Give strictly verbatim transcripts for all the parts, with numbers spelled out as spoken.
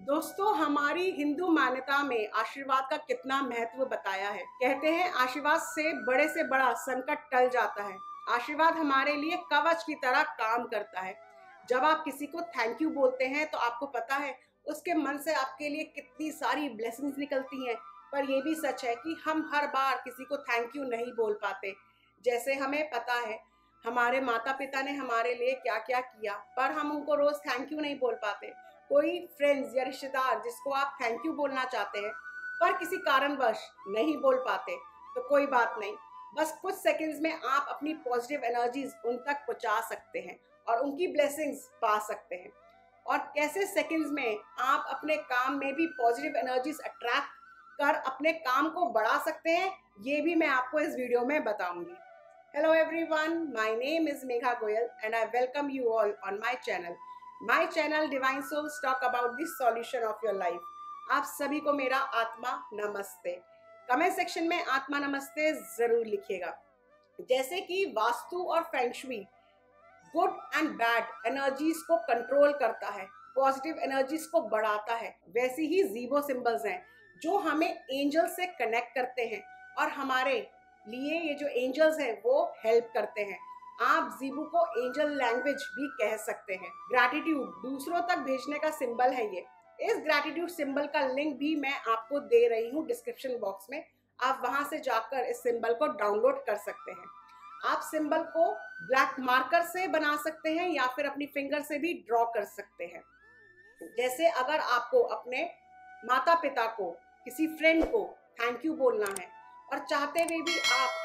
दोस्तों, हमारी हिंदू मान्यता में आशीर्वाद का कितना महत्व बताया है। कहते हैं आशीर्वाद से बड़े से बड़ा संकट टल जाता है। आशीर्वाद हमारे लिए कवच की तरह काम करता है। जब आप किसी को थैंक यू बोलते हैं तो आपको पता है उसके मन से आपके लिए कितनी सारी ब्लेसिंग्स निकलती हैं। पर यह भी सच है कि हम हर बार किसी को थैंक यू नहीं बोल पाते। जैसे हमें पता है हमारे माता पिता ने हमारे लिए क्या क्या किया, पर हम उनको रोज थैंक यू नहीं बोल पाते। कोई फ्रेंड्स या रिश्तेदार जिसको आप थैंक यू बोलना चाहते हैं पर किसी कारणवश नहीं बोल पाते, तो कोई बात नहीं, बस कुछ सेकंड्स में आप अपनी पॉजिटिव एनर्जीज उन तक पहुंचा सकते हैं और उनकी ब्लेसिंग्स पा सकते हैं। और कैसे सेकंड्स में आप अपने काम में भी पॉजिटिव एनर्जीज अट्रैक्ट कर अपने काम को बढ़ा सकते हैं, ये भी मैं आपको इस वीडियो में बताऊंगी। Hello everyone, my name is Megha Goyal and I welcome you all on my channel. My channel Divine Souls talk about the solution of your life. आप सभी को मेरा आत्मा नमस्ते। कमेंट सेक्शन में आत्मा नमस्ते जरूर लिखिएगा। जैसे कि वास्तु और feng shui good and bad energies को कंट्रोल करता है, पॉजिटिव एनर्जीज को बढ़ाता है, वैसी ही जीबो सिंबल्स हैं जो हमें एंजल से कनेक्ट करते हैं और हमारे लिए ये जो एंजल्स हैं वो हेल्प करते हैं। आप जीबू को एंजल लैंग्वेज भी कह सकते हैं। ग्रैटिट्यूड दूसरों तक भेजने का सिंबल है ये। इस ग्रैटिट्यूड सिंबल का लिंक भी मैं आपको दे रही हूँ डिस्क्रिप्शन बॉक्स में। आप वहां से जाकर इस सिंबल को डाउनलोड कर सकते हैं। आप सिंबल को ब्लैक मार्कर से बना सकते हैं या फिर अपनी फिंगर से भी ड्रॉ कर सकते हैं। जैसे अगर आपको अपने माता पिता को, किसी फ्रेंड को थैंक यू बोलना है और चाहते हुए भी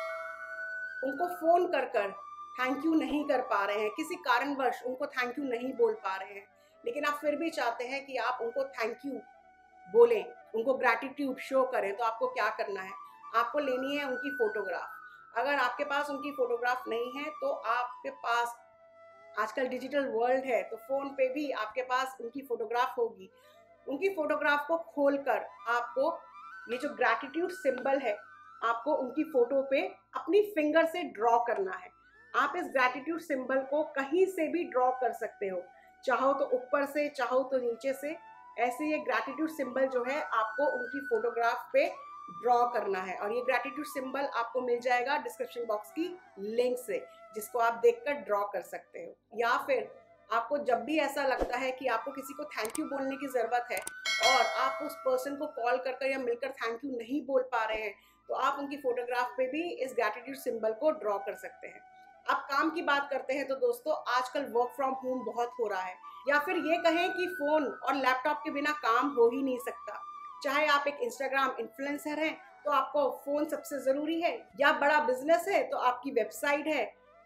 आप उनको फोन कर कर थैंक यू नहीं कर पा रहे हैं, किसी कारणवश उनको थैंक यू नहीं बोल पा रहे हैं, लेकिन आप फिर भी चाहते हैं कि आप उनको थैंक यू बोलें, उनको ग्रैटिट्यूड शो करें, तो आपको क्या करना है? आपको लेनी है उनकी फोटोग्राफ। अगर आपके पास उनकी फोटोग्राफ नहीं है तो आपके पास आजकल डिजिटल वर्ल्ड है, तो फोन पे भी आपके पास उनकी फोटोग्राफ होगी। उनकी फोटोग्राफ को खोलकर आपको ये जो ग्रैटिट्यूड सिंबल है आपको उनकी फोटो पे अपनी फिंगर से ड्रॉ करना है। आप इस ग्रैटिट्यूड सिंबल को कहीं से भी ड्रॉ कर सकते हो, चाहो तो ऊपर से, चाहो तो नीचे से। ऐसे ये ग्रैटिट्यूड सिंबल जो है आपको उनकी फोटोग्राफ पे ड्रॉ करना है और ये ग्रैटिट्यूड सिंबल आपको मिल जाएगा डिस्क्रिप्शन बॉक्स की लिंक से, जिसको आप देखकर ड्रॉ कर सकते हो। या फिर आपको जब भी ऐसा लगता है कि आपको किसी को थैंक यू बोलने की ज़रूरत है और आप उस पर्सन को कॉल कर कर या मिलकर थैंक यू नहीं बोल पा रहे हैं, तो आप उनकी फोटोग्राफ पे भी इस ग्रैटिट्यूड सिंबल को ड्रॉ कर सकते हैं। अब काम की बात करते हैं तो दोस्तों, आजकल वर्क फ्रॉम होम बहुत हो रहा है, या फिर ये कहें कि फ़ोन और लैपटॉप के बिना काम हो ही नहीं सकता। चाहे आप एक इंस्टाग्राम इन्फ्लुएंसर हैं तो आपको फ़ोन सबसे ज़रूरी है, या बड़ा बिजनेस है तो आपकी वेबसाइट है,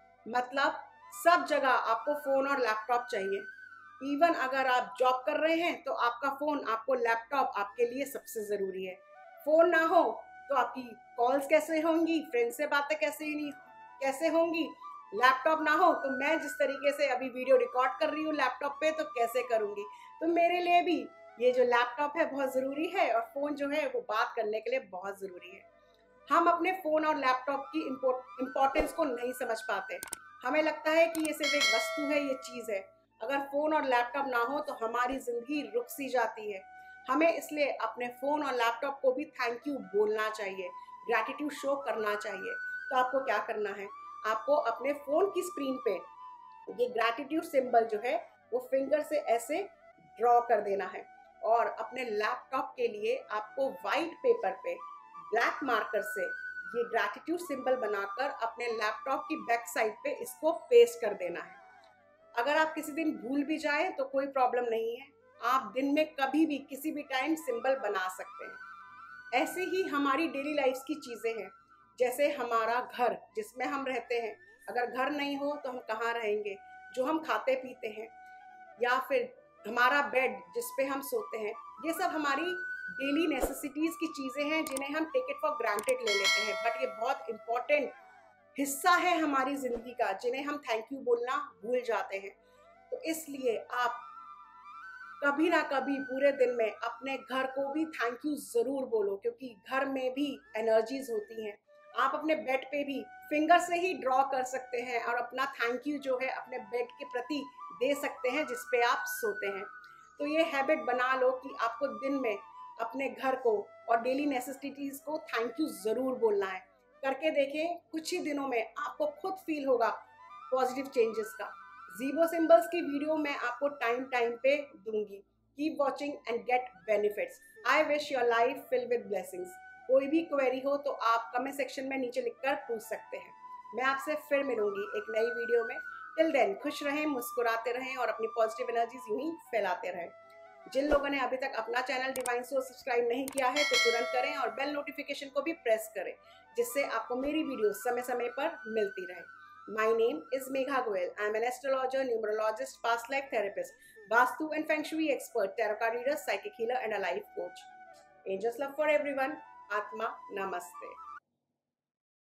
मतलब सब जगह आपको फ़ोन और लैपटॉप चाहिए। इवन अगर आप जॉब कर रहे हैं तो आपका फ़ोन, आपको लैपटॉप आपके लिए सबसे ज़रूरी है। फ़ोन ना हो तो आपकी कॉल्स कैसे होंगी, फ्रेंड से बातें कैसे नहीं कैसे होंगी। लैपटॉप ना हो तो मैं जिस तरीके से अभी वीडियो रिकॉर्ड कर रही हूँ लैपटॉप पे, तो कैसे करूँगी। तो मेरे लिए भी ये जो लैपटॉप है बहुत ज़रूरी है और फ़ोन जो है वो बात करने के लिए बहुत ज़रूरी है। हम अपने फ़ोन और लैपटॉप की इम्पोर्टेंस को नहीं समझ पाते। हमें लगता है कि ये सिर्फ एक वस्तु है, ये चीज़ है। अगर फ़ोन और लैपटॉप ना हो तो हमारी ज़िंदगी रुक सी जाती है। हमें इसलिए अपने फ़ोन और लैपटॉप को भी थैंक यू बोलना चाहिए, ग्रैटिट्यूड शो करना चाहिए। तो आपको क्या करना है? आपको अपने फ़ोन की स्क्रीन पे ये ग्रैटिट्यूड सिंबल जो है वो फिंगर से ऐसे ड्रॉ कर देना है और अपने लैपटॉप के लिए आपको वाइट पेपर पे ब्लैक मार्कर से ये ग्रैटिट्यूड सिंबल बनाकर अपने लैपटॉप की बैक साइड पे इसको पेस्ट कर देना है। अगर आप किसी दिन भूल भी जाएं तो कोई प्रॉब्लम नहीं है, आप दिन में कभी भी किसी भी टाइम सिंबल बना सकते हैं। ऐसे ही हमारी डेली लाइफ की चीज़ें हैं, जैसे हमारा घर जिसमें हम रहते हैं, अगर घर नहीं हो तो हम कहाँ रहेंगे। जो हम खाते पीते हैं, या फिर हमारा बेड जिस पे हम सोते हैं, ये सब हमारी डेली नेसेसिटीज़ की चीज़ें हैं जिन्हें हम टेक इट फॉर ग्रांटेड ले लेते हैं, बट ये बहुत इम्पॉर्टेंट हिस्सा है हमारी ज़िंदगी का, जिन्हें हम थैंक यू बोलना भूल जाते हैं। तो इसलिए आप कभी ना कभी पूरे दिन में अपने घर को भी थैंक यू ज़रूर बोलो, क्योंकि घर में भी एनर्जीज होती हैं। आप अपने बेड पे भी फिंगर से ही ड्रॉ कर सकते हैं और अपना थैंक यू जो है अपने बेड के प्रति दे सकते हैं जिस पे आप सोते हैं। तो ये हैबिट बना लो कि आपको दिन में अपने घर को और डेली नेसेसिटीज को थैंक यू जरूर बोलना है। करके देखें, कुछ ही दिनों में आपको खुद फील होगा पॉजिटिव चेंजेस का। जीरो सिंबल्स की वीडियो मैं आपको टाइम टाइम पे दूंगी। Keep watching and get benefits. I wish your life fill with blessings. कोई भी क्वेरी हो तो आप कमेंट सेक्शन में नीचे लिखकर पूछ सकते हैं। मैं आपसे फिर मिलूंगी एक नई वीडियो में। टिल देन खुश रहें, मुस्कुराते रहें और अपनी पॉजिटिव एनर्जीज यूं ही फैलाते रहें। जिन लोगों ने अभी तक अपना चैनल डिवाइन सोर्स सब्सक्राइब नहीं किया है तो तुरंत करें और बेल नोटिफिकेशन को भी प्रेस करें, जिससे आपको मेरी वीडियो समय समय पर मिलती रहे। My name is Megha Goel. I am an astrologer, numerologist, past life therapist, Vastu and Feng Shui expert, tarot card reader, psychic healer, and a life coach. Angels love for everyone. Atma Namaste.